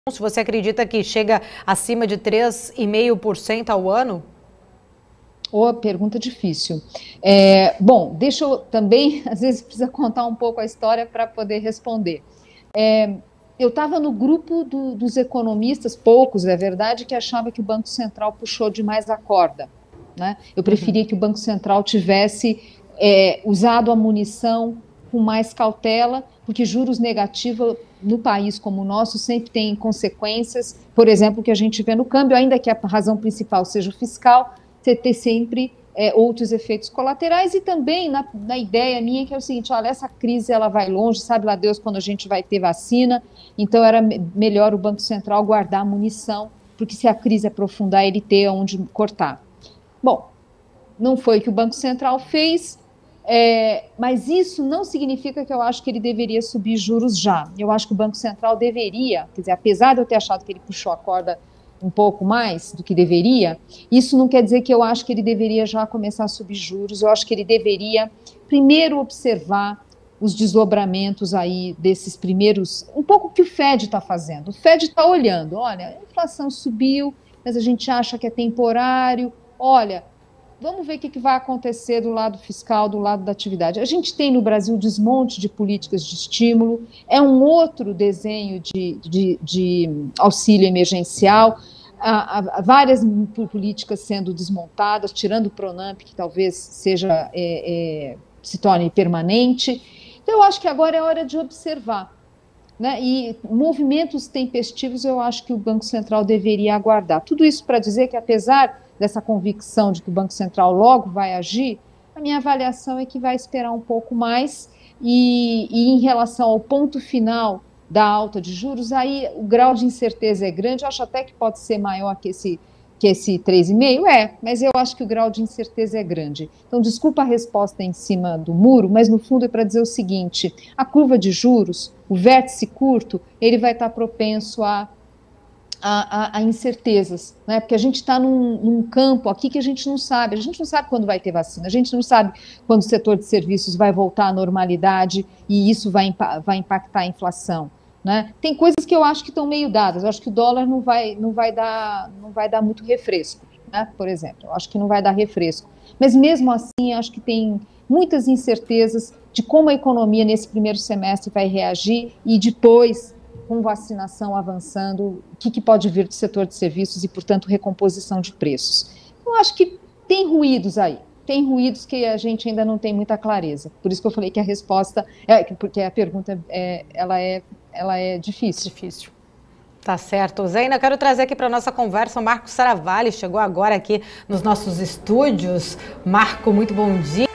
Se você acredita que chega acima de 3,5% ao ano? Pergunta difícil. Bom, deixa eu também, às vezes precisa contar um pouco a história para poder responder. Eu estava no grupo dos economistas, poucos, é verdade, que achava que o Banco Central puxou demais a corda, né? Eu preferia que o Banco Central tivesse usado a munição com mais cautela, porque juros negativos no país como o nosso sempre tem consequências, por exemplo, que a gente vê no câmbio, ainda que a razão principal seja o fiscal, você ter sempre outros efeitos colaterais, e também na ideia minha, que é o seguinte: olha, essa crise ela vai longe, sabe lá Deus quando a gente vai ter vacina, então era melhor o Banco Central guardar munição, porque se a crise aprofundar, ele ter onde cortar. Bom, não foi o que o Banco Central fez, mas isso não significa que eu acho que ele deveria subir juros já. Eu acho que o Banco Central deveria, quer dizer, apesar de eu ter achado que ele puxou a corda um pouco mais do que deveria, isso não quer dizer que eu acho que ele deveria já começar a subir juros. Eu acho que ele deveria primeiro observar os desdobramentos aí desses primeiros, um pouco o que o Fed está fazendo. O Fed está olhando, olha, a inflação subiu, mas a gente acha que é temporário, olha, vamos ver o que vai acontecer do lado fiscal, do lado da atividade. A gente tem no Brasil desmonte de políticas de estímulo, é um outro desenho de auxílio emergencial, há várias políticas sendo desmontadas, tirando o Pronamp, que talvez se torne permanente. Então, eu acho que agora é hora de observar, né? E movimentos tempestivos eu acho que o Banco Central deveria aguardar. Tudo isso para dizer que, apesar dessa convicção de que o Banco Central logo vai agir, a minha avaliação é que vai esperar um pouco mais, e em relação ao ponto final da alta de juros, aí o grau de incerteza é grande. Eu acho até que pode ser maior que esse 3,5%, mas eu acho que o grau de incerteza é grande. Então, desculpa a resposta em cima do muro, mas no fundo é para dizer o seguinte: a curva de juros, o vértice curto, ele vai estar propenso a incertezas, né? Porque a gente está num campo aqui que a gente não sabe quando vai ter vacina, a gente não sabe quando o setor de serviços vai voltar à normalidade e isso vai impactar a inflação, né? Tem coisas que eu acho que estão meio dadas. Eu acho que o dólar não vai dar muito refresco, né? Por exemplo, eu acho que não vai dar refresco, mas mesmo assim acho que tem muitas incertezas de como a economia nesse primeiro semestre vai reagir, e depois, com vacinação avançando, o que pode vir do setor de serviços e, portanto, recomposição de preços. Eu acho que tem ruídos aí, tem ruídos que a gente ainda não tem muita clareza. Por isso que eu falei que a resposta, porque a pergunta ela é difícil. Difícil. Tá certo. Zeina, quero trazer aqui para a nossa conversa o Marco Saravalli, chegou agora aqui nos nossos estúdios. Marco, muito bom dia.